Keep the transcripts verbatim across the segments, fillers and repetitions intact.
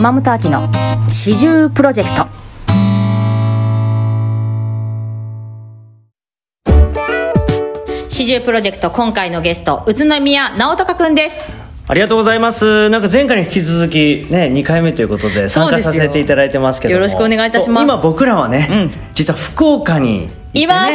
浜本明の始終プロジェクト。始終プロジェクト、今回のゲスト宇都宮直隆くんです。 ありがとうございます。なんか前回に引き続き、ね、にかいめということで参加させていただいてますけども、 よろしくお願いいたします。 今僕らはね、うん、実は福岡にいて、ね、 います。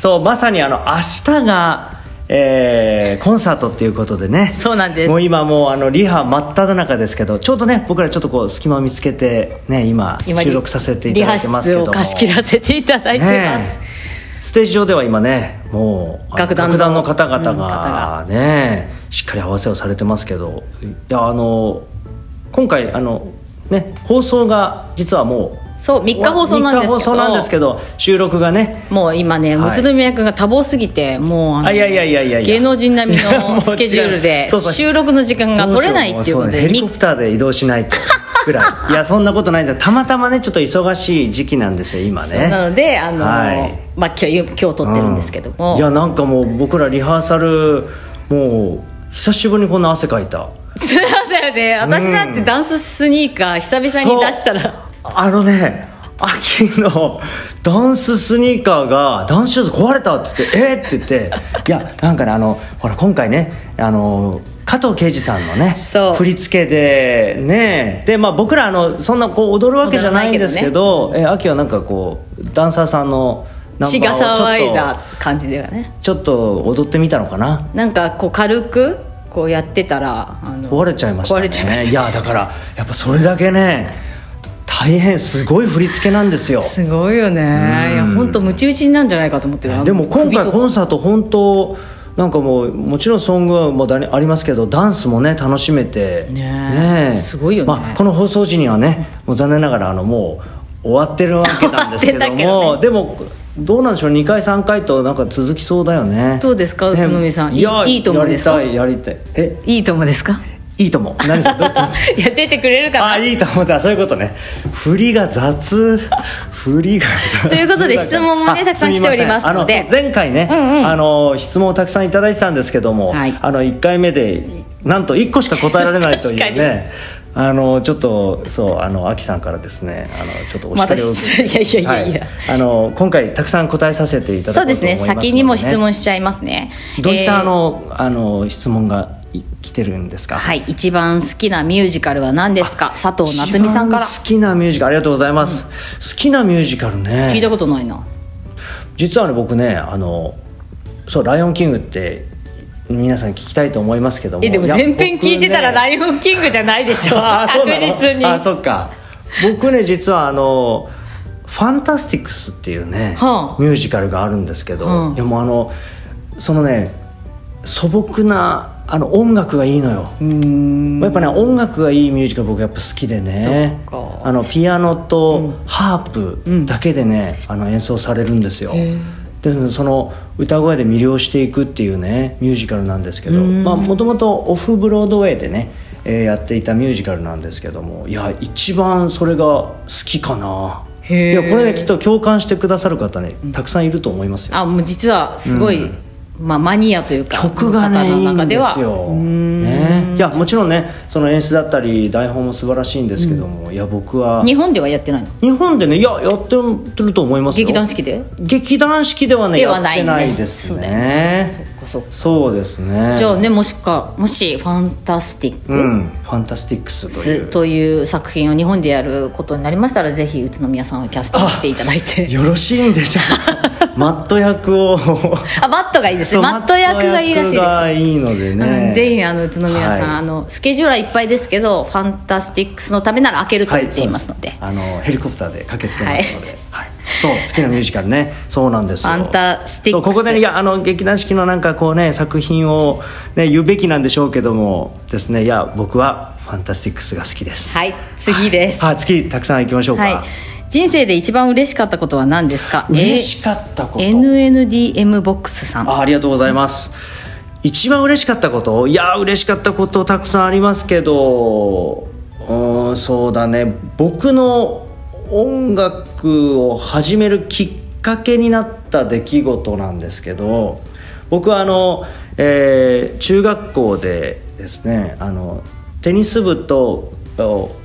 そう、まさにあの明日が、えー、コンサートっていうことでね。 そうなんです。 もう今もうあのリハ真っ只中ですけど、ちょうどね僕らちょっとこう隙間を見つけて、ね、今収録させていただいてますけども、 リハ室を貸し切らせていただいてます、ね。 ステージ上では今ね、もう楽団 の, 楽団の方々がね、うん、しっかり合わせをされてますけど、いやあの今回あの、ね、放送が実はもうそうみっか放送なんですけど、みっか放送なんですけど収録がね、 もう今ね、はい、宇都宮君が多忙すぎて、もうあのあいやいやいやいや芸能人並みのスケジュールで収録の時間が取れないっていうことで、 ね、ヘリコプターで移動しないとくらいいやそんなことないんですよ。たまたまねちょっと忙しい時期なんですよ今ね。 そうなのであの、はいまあ、今日今日撮ってるんですけども、 うん、いやなんかもう僕らリハーサルもう久しぶりにこんな汗かいた。 そうだよね。私なんてダンススニーカー久々に出したら、 あのね秋のダンススニーカーがダンスシューズ壊れたっつってえー、って言っていやなんかねあのほら今回ねあの加藤圭司さんのね振り付けでねで、まあ、僕らあのそんなこう踊るわけじゃないんですけど、けど、ね、え秋はなんかこうダンサーさんのナンバーをちょっと血が騒いだ感じではねちょっと踊ってみたのかな。 なんかこう軽くこうやってたらあの壊れちゃいましたね。 壊れちゃいました。 いやだからやっぱそれだけね大変すごい振り付けなんですよ。 すごいよね。いや本当ムチ打ちなんじゃないかと思ってる。 でも今回コンサート本当なんかもうもちろんソングもありますけどダンスもね楽しめてね, ねすごいよね、 まあ、この放送時にはねもう残念ながらあのもう終わってるわけなんですけども、ね、でもどうなんでしょうにかいさんかいとなんか続きそうだよね。 どうですか宇都宮さん、ね、いやいいと思うんですか。 やりたいやりたいえいいと思うんですか。 いいとも何ですかどっちいや出てくれるかな。 あいいと思ったそういうことね。振りが雑振りが雑ということで質問もねたくさん来ておりますので、 あの前回ね、うんうん、あの質問をたくさんいただいてたんですけども、はい、あのいっかいめでなんといっこしか答えられないというねあのちょっとそうあの秋さんからですねあのちょっとお叱りを受けて、 ま、いやいやいやいや、 はい、あの今回たくさん答えさせていただこうと思いますので、ね、 そうですね先にも質問しちゃいますね。 どういった、えー、あのあの質問が来てるんですか。 はい一番好きなミュージカルは何ですか。佐藤夏実さんから。 一番好きなミュージカルありがとうございます、うん、好きなミュージカルね聞いたことないな。 実はね僕ねあのそうライオンキングって皆さん聞きたいと思いますけども、 えでも前編聞いてたら、ね、ライオンキングじゃないでしょ確実に。 あそっか僕ね実はあのファンタスティックスっていうね、はあ、ミュージカルがあるんですけど、はあ、いやもうあのそのね素朴なあの音楽がいいのよ。うーんやっぱね音楽がいいミュージカル僕やっぱ好きでねあのピアノとハープだけでね、うん、あの演奏されるんですよ。でその歌声で魅了していくっていうねミュージカルなんですけどもともとオフブロードウェイでね、えー、やっていたミュージカルなんですけどもいや一番それが好きかな。いやこれねきっと共感してくださる方ねたくさんいると思いますよ。 あもう実はすごい、うんまあ、マニアというか曲がねいいんですよ、ね、いやもちろんねその演出だったり台本も素晴らしいんですけども、うん、いや僕は日本ではやってないの。日本でねいややってると思いますよ。 劇団四季で劇団四季ではねやってないですね。そうだよね。そっかそっかそうですね。 じゃあねもしかもしファンタスティック、うん、 ファンタスティックスというという作品を日本でやることになりましたらぜひ宇都宮さんをキャスティングしていただいてよろしいんでしょうかマット役をあマットがいいですね。マット役がいいらしいです。マット役がいいのでね、 うん、ぜひあの宇都宮さん、はい、あのスケジュールはいっぱいですけどファンタスティックスのためなら開けると言っていますので、はい、 あのヘリコプターで駆けつけますので、はいはい、そう好きなミュージカルねそうなんですよ。 ファンタスティックスそうここで、ね、いやあの劇団四季のなんかこうね作品を、ね、言うべきなんでしょうけどもですねいや僕はファンタスティックスが好きです。 はい次です、 はい、次たくさん行きましょうか。はい人生で一番嬉しかったことは何ですか。 嬉しかったことエヌエヌディーエム ボックスさんあ, ありがとうございます。一番嬉しかったこといや嬉しかったことたくさんありますけどうんそうだね僕の音楽を始めるきっかけになった出来事なんですけど僕はあの、えー、中学校でですねあのテニス部と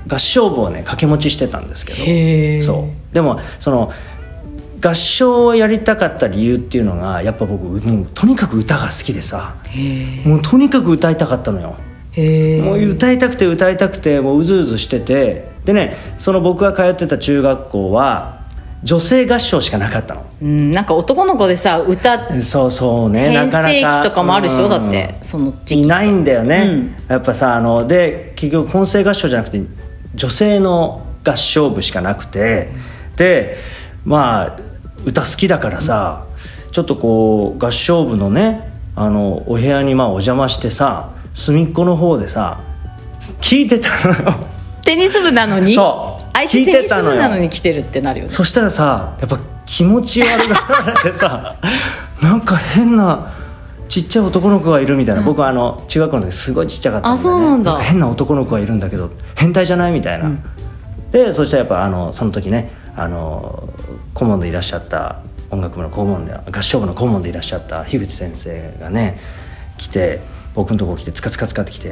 合唱部をね掛け持ちしてたんですけど、 へそうでもその合唱をやりたかった理由っていうのがやっぱ僕もうとにかく歌が好きでさ、もうとにかく歌いたかったのよ。 へもう歌いたくて歌いたくてもううずうずしてて、でねその僕が通ってた中学校は女性合唱しかなかったの。 うん、なんか男の子でさ歌そうそうね、なかなか変声期とかもあるでしょ、 うん、 だってその時期いないんだよね、 うん、 やっぱさあので結局混声合唱じゃなくて女性の合唱部しかなくて、でまあ歌好きだからさ、ちょっとこう合唱部のねあのお部屋にまあお邪魔してさ、隅っこの方でさ聞いてたのよ。 テニス部なのに、 そうあいつテニス部なのに来てるってなるよね。 そしたらさやっぱ気持ち悪くなってさなんか変なちっちゃい男の子がいるみたいな、うん、僕はあの中学校の時すごいちっちゃかったんで、ね、 あそうなんだ、 なんか変な男の子がいるんだけど変態じゃないみたいな、うん、でそしたらやっぱあのその時ねあの顧問でいらっしゃった音楽部の顧問で合唱部の顧問でいらっしゃった樋口先生がね来て僕のとこ来てツカツカツカって来て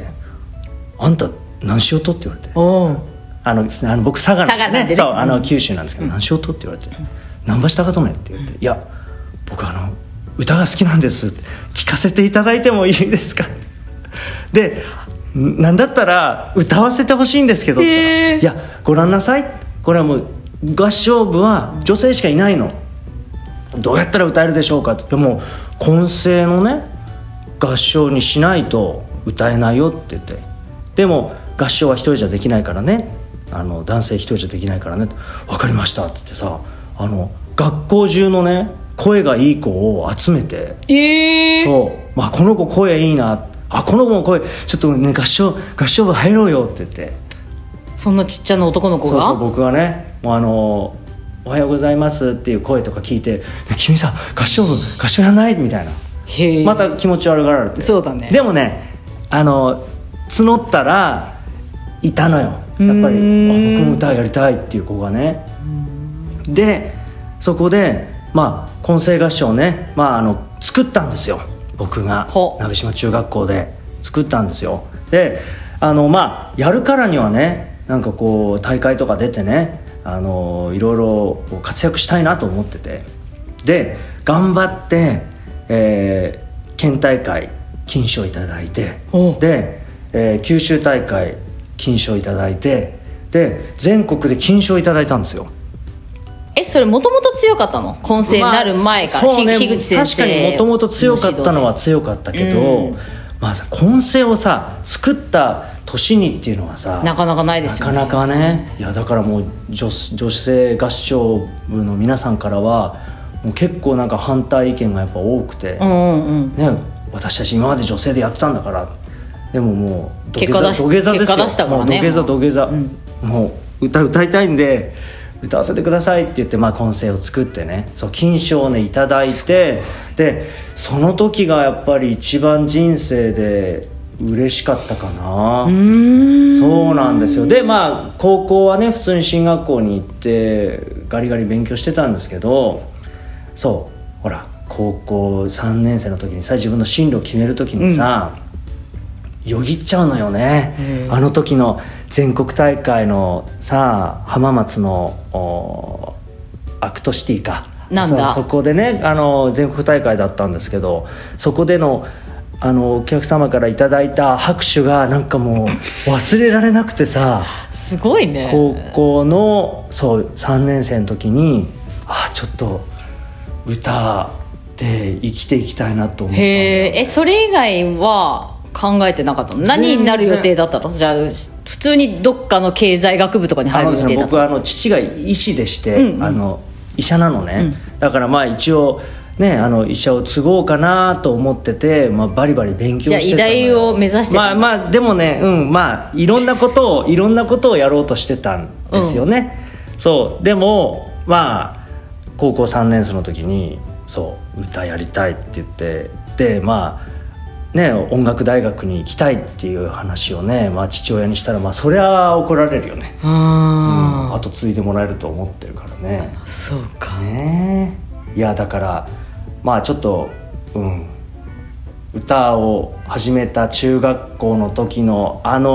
「あんた何しようと?」って言われて、 おあのあの僕佐賀なんでね、 でねそうあの九州なんですけど、うん、何しようとって言われて「何ばしたかとね?」って言って、うん、いや僕あの歌が好きなんです聞かせていただいてもいいですかでなんだったら歌わせてほしいんですけどって言ったら、いやご覧なさい、これはもう合唱部は女性しかいないの、どうやったら歌えるでしょうかって、もう混声のね合唱にしないと歌えないよって言って、でも合唱は一人じゃできないからね、あの男性一人じゃできないからね、分かりましたって言ってさ、あの学校中のね声がいい子を集めて、 えー、 そう、まあ、この子声いいな、あこの子も声ちょっとね合唱合唱部入ろうよって言って、 そんなちっちゃな男の子が、 そうそう僕がねもうあのおはようございますっていう声とか聞いて、君さ合唱部合唱やらないみたいな、 へまた気持ち悪がられて、 そうだね、 でもねあの募ったらいたのよ、やっぱり僕も歌やりたいっていう子がね、でそこでまあ混声合唱をね、まあ、あの作ったんですよ、僕が鍋島中学校で作ったんですよ。であのまあやるからにはねなんかこう大会とか出てねあのいろいろ活躍したいなと思ってて、で頑張って、えー、県大会金賞いただいて、で、えー、九州大会金賞いただいて、で全国で金賞いただいたんですよ。 えそれもともと強かったの、混声になる前から、まあそうね、樋口先生、 確かにもともと強かったのは強かったけど、うん、まあさ混声をさ作った年にっていうのはさなかなかないですよね、 なかなかね。いやだからもう 女, 女性合唱部の皆さんからはもう結構なんか反対意見がやっぱ多くて、 うんうんうんね、 私たち今まで女性でやってたんだから、でももう土下座土下座ですよ、結果出したからね、 もう土下座土下座、うん、もう歌歌いたいんで歌わせてくださいって言って、まあ、混声を作ってね、そう金賞をねいただいて、でその時がやっぱり一番人生で嬉しかったかな。うーん、そうなんですよ。でまあ高校はね普通に進学校に行ってガリガリ勉強してたんですけど、そうほら高校さんねん生の時にさ自分の進路を決める時にさ、うん、よぎっちゃうのよね。あの時の全国大会のさ浜松のアクトシティかなんだそ, そこでねあの全国大会だったんですけど、そこでのあのお客様からいただいた拍手がなんかもう忘れられなくてさすごいね。 高校のそうさんねん生の時にあちょっと歌で生きていきたいなと思ったんだよ。 へえ、それ以外は考えてなかったの？何になる予定だったの？じゃあ普通にどっかの経済学部とかに入る予定だったの？ 僕はあの父が医師でして、うんうん、あの医者なのね、うん、だからまあ一応ね、あの医者を継ごうかなと思ってて、まあ、バリバリ勉強してたのよ。 じゃあ医大を目指してたまあまあでもね、うんまあいろんなことをいろんなことをやろうとしてたんですよね、うん、そうでもまあ高校さんねん生の時にそう歌やりたいって言って、でまあね音楽大学に行きたいっていう話をね、まあ、父親にしたらまあそりゃ怒られるよね。あ、うん、後継いでもらえると思ってるからね。 そうかね。いやだからまあちょっと、うん、歌を始めた中学校の時のあの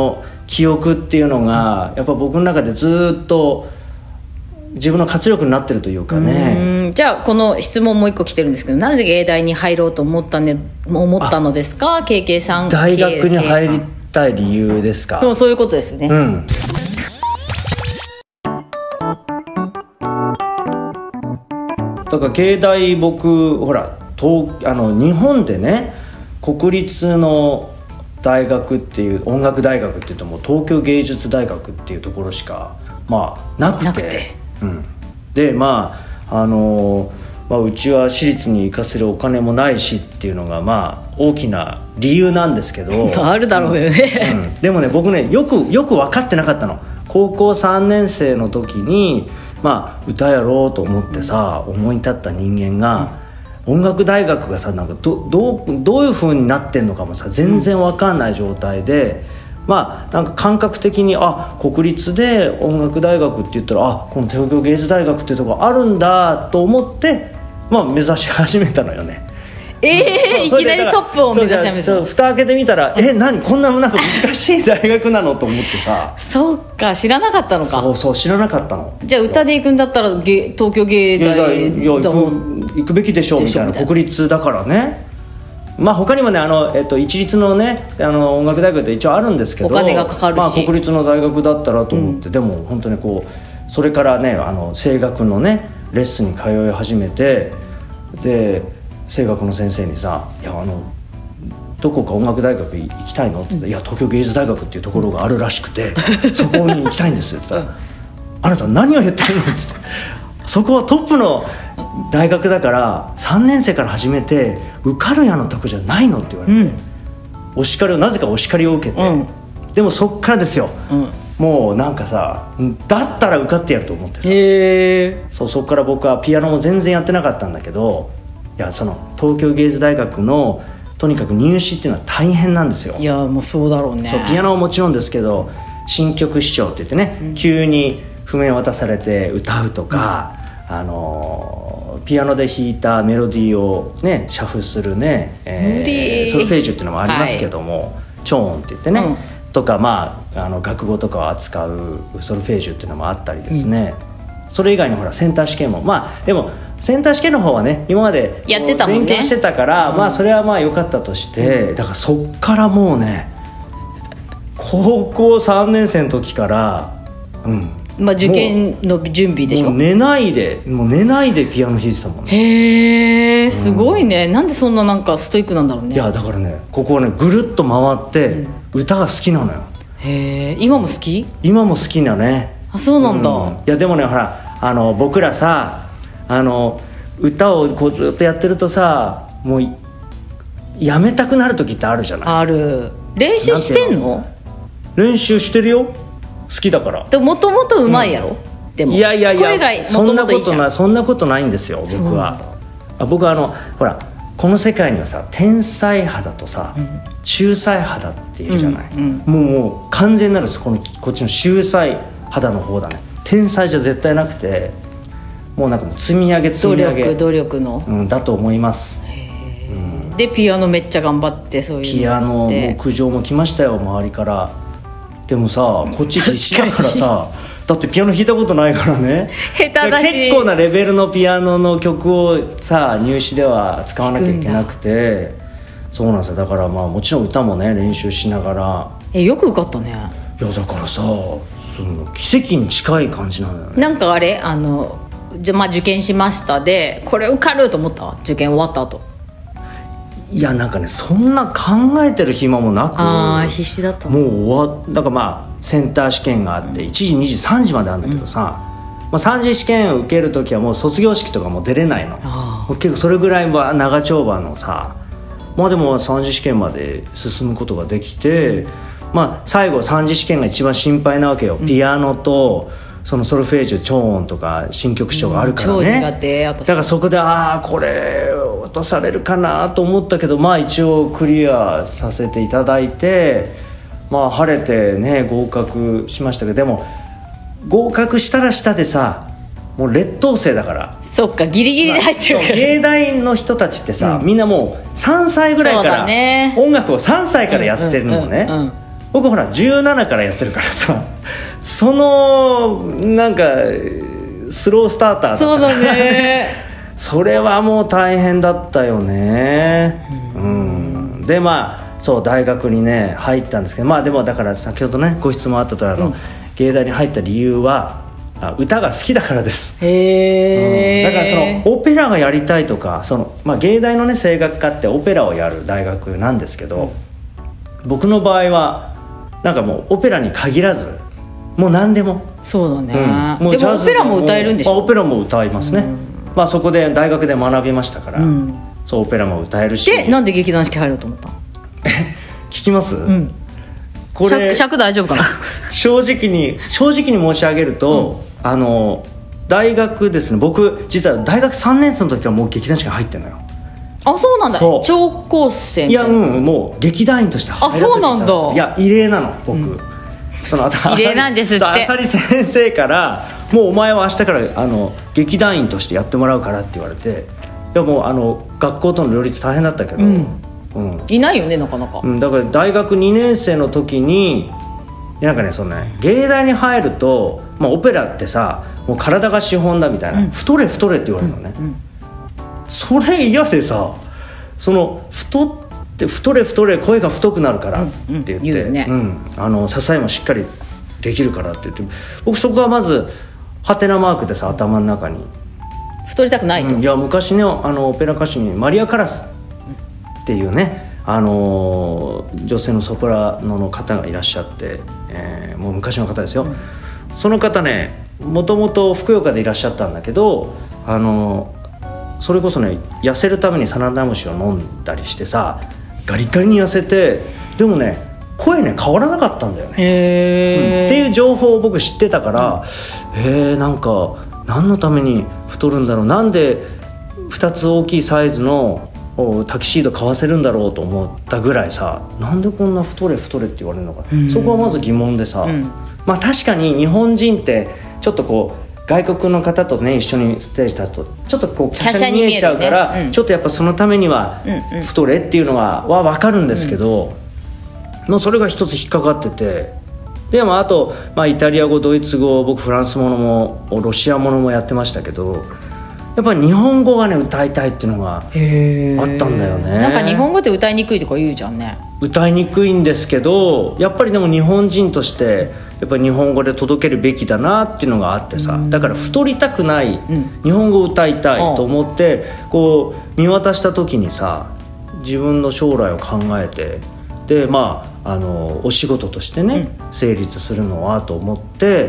記憶っていうのがやっぱ僕の中でずっと自分の活力になってるというかね。 うん、じゃあこの質問もう一個来てるんですけど、なぜ芸大に入ろうと思った、ね、思ったのですか？ ケーケー さん。 大学に入りたい理由ですか？ でもそういうことですよね。 うん、だから芸大僕ほら東あの日本でね国立の大学っていう音楽大学って言っても東京芸術大学っていうところしかまあなくて、 なくて、 うん、でまああの、まあ、うちは私立に行かせるお金もないしっていうのがまあ大きな理由なんですけどあるだろうよね、 うん、でもね僕ねよくよく分かってなかったの。高校さんねん生の時にまあ歌やろうと思ってさ、うん、思い立った人間が、うん、音楽大学がさなんか ど, ど, うどういう風になってんのかもさ全然分かんない状態で、うん、まあなんか感覚的にあ国立で音楽大学って言ったらあこの東京芸術大学っていうところあるんだと思って、まあ、目指し始めたのよね。 えー、いきなりトップを目指し始めた。 そう蓋開けてみたらえ何こんななんか難しい大学なのと思ってさそうか知らなかったのか。 そうそう知らなかったの。 じゃあ歌で行くんだったら東京芸大いや行く、行くべきでしょうみたいな国立だからね。まあ他にもねあの、えっと、一律のねあの音楽大学って一応あるんですけどお金がかかるし、 まあ、国立の大学だったらと思って、うん、でも本当にこうそれからねあの声楽のねレッスンに通い始めてで声楽の先生にさいやあのどこか音楽大学行きたいのって言ったら、うん、いや東京芸術大学っていうところがあるらしくてそこに行きたいんですって言ったら、うん、あなた何を言ってるのって言ってそこはトップの大学だからさんねん生から始めて受かるやのとこじゃないのって言われて、うん、お叱りをなぜかお叱りを受けて、うん、でもそっからですよ、うん、もうなんかさだったら受かってやると思ってさ、 へそうそっから僕はピアノも全然やってなかったんだけどいやその東京芸術大学のとにかく入試っていうのは大変なんですよ。 いやもうそうだろうね。 そうピアノはもちろんですけど新曲試聴って言ってね、うん、急に譜面渡されて歌うとか、うん、あのピアノで弾いたメロディーをね写譜するね、えー、ソルフェージュっていうのもありますけども、はい、チョーンって言ってね、うん、とかまああの楽語とかを扱うソルフェージュっていうのもあったりですね、うん、それ以外にほらセンター試験もまあでもセンター試験の方はね今までやってたもんね勉強してたから、うん、まあそれはまあ良かったとして、うん、だからそっからもうね高校さんねん生の時からうんまあ受験の準備でしょ。 もう寝ないでもう寝ないでピアノ弾いてたもんね。 へえすごいね、うん、なんでそんななんかストイックなんだろうね。 いやだからねここはねぐるっと回って、うん、歌が好きなのよ。 へえ今も好き？ 今も好きだね。 あそうなんだ、うん、 いやでもねほらあの僕らさあの歌をこうずっとやってるとさもうやめたくなる時ってあるじゃない。 ある。練習してんの？ 練習してるよ好きだから。 でもともとうまいやろ、うん、でもいやいやいや声がもともといいじゃん。 そんなことないんですよ僕は。あ僕はあのほらこの世界にはさ天才肌とさ、うん、秀才肌っているじゃない、うんうん、もうもう完全なるこのこっちの秀才肌の方だね。天才じゃ絶対なくてもうなんかもう積み上げ積み上げ努力努力の、 うん、だと思います。 へ、うん、でピアノめっちゃ頑張ってそういうのピアノも苦情も来ましたよ周りから。でもさこっち必死だからさだってピアノ弾いたことないからね下手だし結構なレベルのピアノの曲をさ入試では使わなきゃいけなくてそうなんですよ。だからまあもちろん歌もね練習しながらえよく受かったね。 いやだからさその奇跡に近い感じなんだよね。 なんかあれあのじゃ、まあ、受験しましたでこれ受かると思った受験終わった後。 いやなんかねそんな考えてる暇もなくあ必死だったもう終わだからまあセンター試験があっていちじにじさんじまであるんだけどさ、うんまあ、さん次試験受けるときはもう卒業式とかも出れないの。もう結構それぐらいは長丁場のさまあでもさん次試験まで進むことができて、まあ、最後さん次試験が一番心配なわけよ、うん、ピアノとそのソルフェージュ超音とか新曲賞があるからね、うん、 超苦手。 だからそこでああこれ落とされるかなと思ったけどまあ一応クリアさせていただいてまあ晴れてね合格しましたけどでも合格したらしたでさもう劣等生だからそっかギリギリで入ってるから、まあ、 芸大の人たちってさ、うん、みんなもうさんさいぐらいから、ね、音楽をさんさいからやってるのね、うんうんうんうん、 僕ほらじゅうななからやってるからさ、そのなんかスロースターターだったそうだねそれはもう大変だったよね。うん、でまあそう大学にね入ったんですけど、まあでもだから先ほどねご質問あったとおり、あの、うん、芸大に入った理由は歌が好きだからです。 へー、 うん、だからそのオペラがやりたいとか、その、まあ、芸大のね声楽科ってオペラをやる大学なんですけど、うん、僕の場合はなんかもうオペラに限らずもう何でも。 そうだね、 うん、もうでもオペラも歌えるんでしょ。 オペラも歌いますね、うん、まあ、そこで大学で学びましたから、うん、そうオペラも歌えるし。 でなんで劇団四季入ろうと思ったの聞きます、うん、 これ 尺, 尺大丈夫かな正直に正直に申し上げると、うん、あの大学ですね、僕実は大学さんねん生の時はもう劇団四季に入ってるのよ。 あ、そうなんだ。超高生いや、うん、もう劇団員として入らせていただいて。 あ、そうなんだ。 いや異例なの僕、うん、その異例なんですって。 浅利先生からもうお前は明日からあの劇団員としてやってもらうからって言われて、いやもうあの学校との両立大変だったけど、うんうん、いないよねなかなか、 うん、だから大学にねん生の時になんかね、そのね芸大に入ると、まあ、オペラってさもう体が資本だみたいな、うん、太れ太れって言われるのね、うんうん、それ嫌でさ、その太って太れ太れ声が太くなるからって言って、うんうん言うねうん、あの支えもしっかりできるからって言って、僕そこはまずハテナマークでさ頭の中に太りたくないと、 うん、いや昔ねあのオペラ歌手にマリア・カラスっていうね、あのー、女性のソプラノの方がいらっしゃって、えー、もう昔の方ですよ、うん、その方ねもともと福岡でいらっしゃったんだけど、あのー、それこそね痩せるためにサナダムシを飲んだりしてさガリガリに痩せて、でもね声ね変わらなかったんだよね、 へー、 うん、っていう情報を僕知ってたから、うん、えー、なんか何のために太るんだろう、なんでふたつ大きいサイズのタキシード買わせるんだろうと思ったぐらいさ、なんでこんな太れ太れって言われるのか、うん、そこはまず疑問でさ、うん、まあ確かに日本人ってちょっとこう外国の方とね一緒にステージ立つとちょっとこう華奢に見えちゃうから、ねうん、ちょっとやっぱそのためには太れっていうのは、は分かるんですけど、うん、もうそれが一つ引っかかってて、でもあと、まあ、イタリア語ドイツ語僕フランス語もロシア語もやってましたけど、やっぱり日本語がね歌いたいっていうのがあったんだよね。 なんか日本語って歌いにくいとか言うじゃんね。 歌いにくいんですけど、やっぱりでも日本人としてやっぱり日本語で届けるべきだなっていうのがあってさ、だから太りたくない、うん、日本語を歌いたいと思ってこう見渡した時にさ、自分の将来を考えて、でまああのお仕事としてね、うん、成立するのはと思って、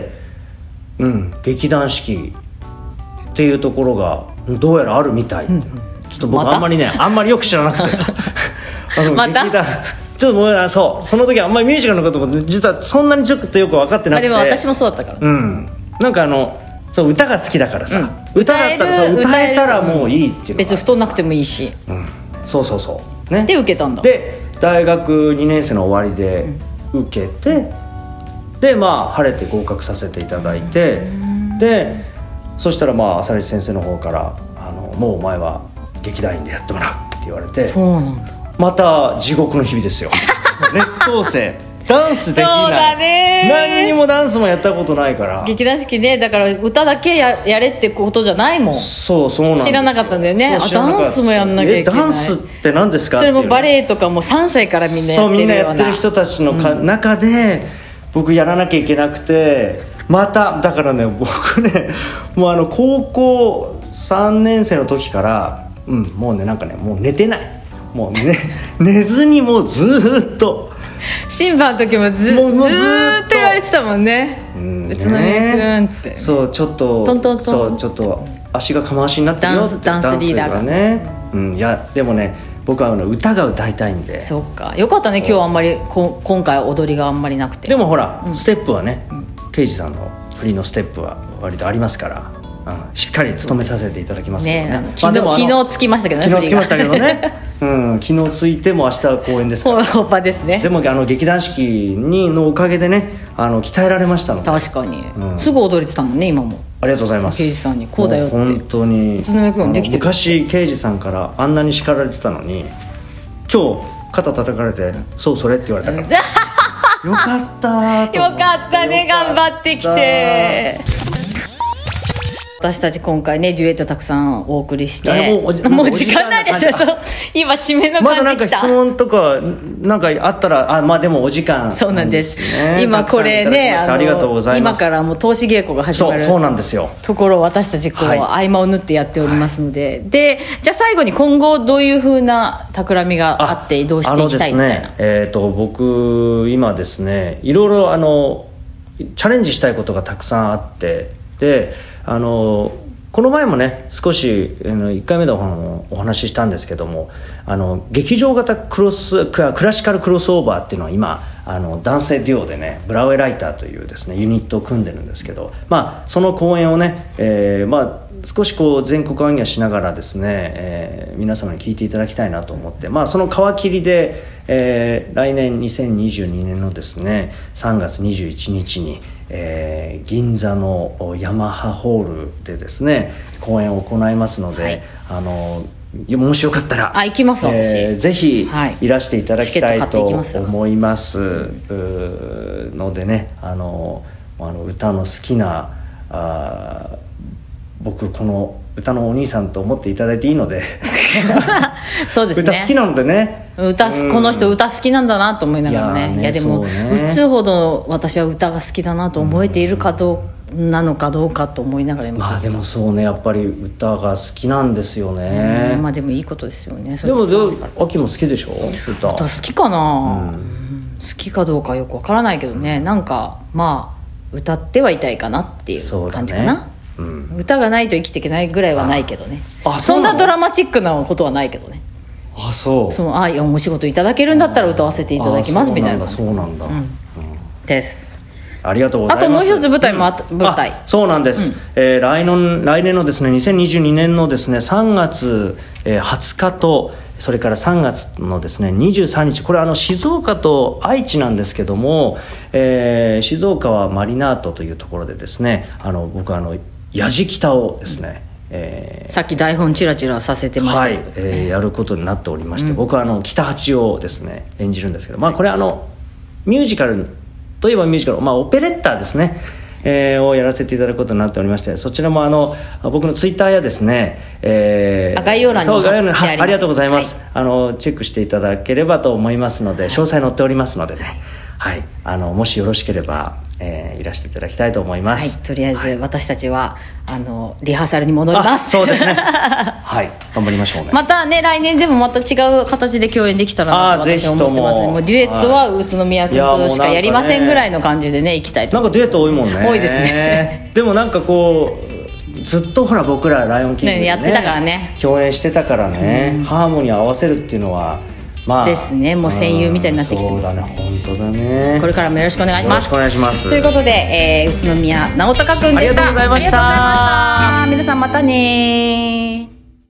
うん、劇団四季っていうところがどうやらあるみたい、うん、ちょっと僕あんまりね、ま、あんまりよく知らなくてさあのまた劇団ちょっともうそうその時あんまりミュージカルのことも実はそんなにちょっとよく分かってなくて、 まあ、でも私もそうだったから、 うん、なんかあのそう歌が好きだからさ、うん、歌だったらそう歌えたらもういいっていうのが、 別に太んなくてもいいし、 うん、そうそうそうね。 で受けたんだ。 で大学にねん生の終わりで受けて、うん、でまあ晴れて合格させていただいて、うん、でそしたらまあ浅利先生の方からあのもうお前は劇団員でやってもらうって言われて、 そうなんだ、 また地獄の日々ですよ劣等生ダンスできない。 そうだね、 何にもダンスもやったことないから。 劇団四季ね、だから歌だけ や, やれってことじゃないもん。 そうそうなんですよ。 知らなかったんだよね。あ、ダンスもやんなきゃいけない。 ダンスって何ですか。 それもバレエとかもさんさいからみんなやってるような、 そうみんなやってる人たちのか、うん、中で僕やらなきゃいけなくて、まただからね僕ねもうあの高校さんねん生の時から、うん、もうねなんかねもう寝てない、もうね寝ずにもうずっと審判の時も ず, もうもうずーっと言われてたもんね、うん、宇都宮君って、 そうちょっとトントントン、 そうちょっと足がかまわしになってるよってダンス、ダンスリーダーがね、うん、いやでもね僕は歌が歌いたいんで。 そっか、よかったね今日あんまりこ今回踊りがあんまりなくて。 でもほら、うん、ステップはね、うん、刑事さんのフリーのステップは割とありますから、うん、しっかり務めさせていただきますけどね。ね、 昨日、まあ、昨日つきましたけどね。 昨日つきましたけどね、うん、昨日ついても明日は公演ですから本場ですね。 でもあの劇団四季にのおかげでねあの鍛えられましたので。 確かに、うん、すぐ踊れてたもんね今も。ありがとうございます。 刑事さんにこうだよって本当に宇都宮君できてる。 昔刑事さんからあんなに叱られてたのに今日肩叩かれてそうそれって言われたからよかったとよ思って。 かったね、頑張ってきて。私たち今回ねデュエットたくさんお送りして、 もうもう時間ないですよ。そう今締めのまだなんか感じきた。 質問とかなんかあったら、あ、まあでもお時間、 そうなんです、 ね、 今これね、 ありがとうございます。 今からもう投資稽古が始まるそうそうなんですよ。 ところを私たちこう、はい、合間を縫ってやっておりますので、はい、でじゃあ最後に今後どういうふうな企みがあってどうしていきたいみたいな。あのですね、 えーと、僕今ですねいろいろあのチャレンジしたいことがたくさんあって、であのこの前もね少しいっかいめでお話ししたんですけども、あの劇場型クロスクラシカルクロスオーバーっていうのは今あの男性デュオでねブラウェライターというですねユニットを組んでるんですけど、まあその公演をね、えー、まあ少しこう全国行脚しながらですね、えー、皆様に聞いていただきたいなと思って、まあその皮切りで、えー、来年にせんにじゅうにねんのですねさんがつにじゅういちにちに、えー、銀座のヤマハホールでですね公演を行いますので、はい、あのもしよかったらあ行きます私、 えー、ぜひいらしていただきたいと思います、 はい、 のでね、あのあの歌の好きなあ僕この歌のお兄さんと思っていただいていいのでそうですね、 歌好きなのでね、 歌、うん、この人歌好きなんだなと思いながらね、いや、ね、いやでも、ね、うつほど私は歌が好きだなと思えているかどうなのかどうかと思いながら、 まあでもそうね、やっぱり歌が好きなんですよね、 うん、まあでもいいことですよね。 でも秋も好きでしょ歌。 歌好きかな、うん、好きかどうかよくわからないけどね、なんかまあ歌ってはいたいかなっていう感じかな、うん、歌がないと生きていけないぐらいはないけどね、ああ そ, そんなドラマチックなことはないけどね。 あそうそのあいやお仕事いただけるんだったら歌わせていただきますみたいな感じ。 そうなんだ、そうなんだ、 うんうん、です。 ありがとうございます。 あともう一つ舞台もあった、うん、舞台そうなんです、うん、えー、来年来年のですねにせんにじゅうにねんのですねさんがつはつかとそれからさんがつのですねにじゅうさんにち、これはあの静岡と愛知なんですけども、えー、静岡はマリナートというところでですね、あの僕あのやじきたをですね、うん、えー、 さっき台本チラチラさせてましたけど、ね、はい、 えー、やることになっておりまして、うん、僕はあの北八をですね演じるんですけど、まあこれあのミュージカルといえばミュージカル、まあオペレッタですね、えー、をやらせていただくことになっておりまして、そちらもあの僕のツイッターやですね、えー、概要欄にも貼ってあります。 そう、ありがとうございます、はい、あのチェックしていただければと思いますので、詳細載っておりますのでね、はい、あのもしよろしければ、えー、いらしていただきたいと思います。 はい、とりあえず私たちは、はい、あのリハーサルに戻ります。 そうですねはい、頑張りましょうね。 またね来年でもまた違う形で共演できたらなと私は思ってますね。もうデュエットは宇都宮君としかやりませんぐらいの感じでね行きたいと。 なんかデュエット多いもんね。 多いですねでもなんかこうずっとほら僕らライオンキングで、ねね、 やってたからね、 共演してたからね、うん、ハーモニー合わせるっていうのはまあ、 ですね、もう戦友みたいになってきてますね。 そうだね、本当だね。 これからもよろしくお願いします。 よろしくお願いします。 ということで、えー、宇都宮直隆君でした。 ありがとうございました。 ありがとうございました。皆さんまたね。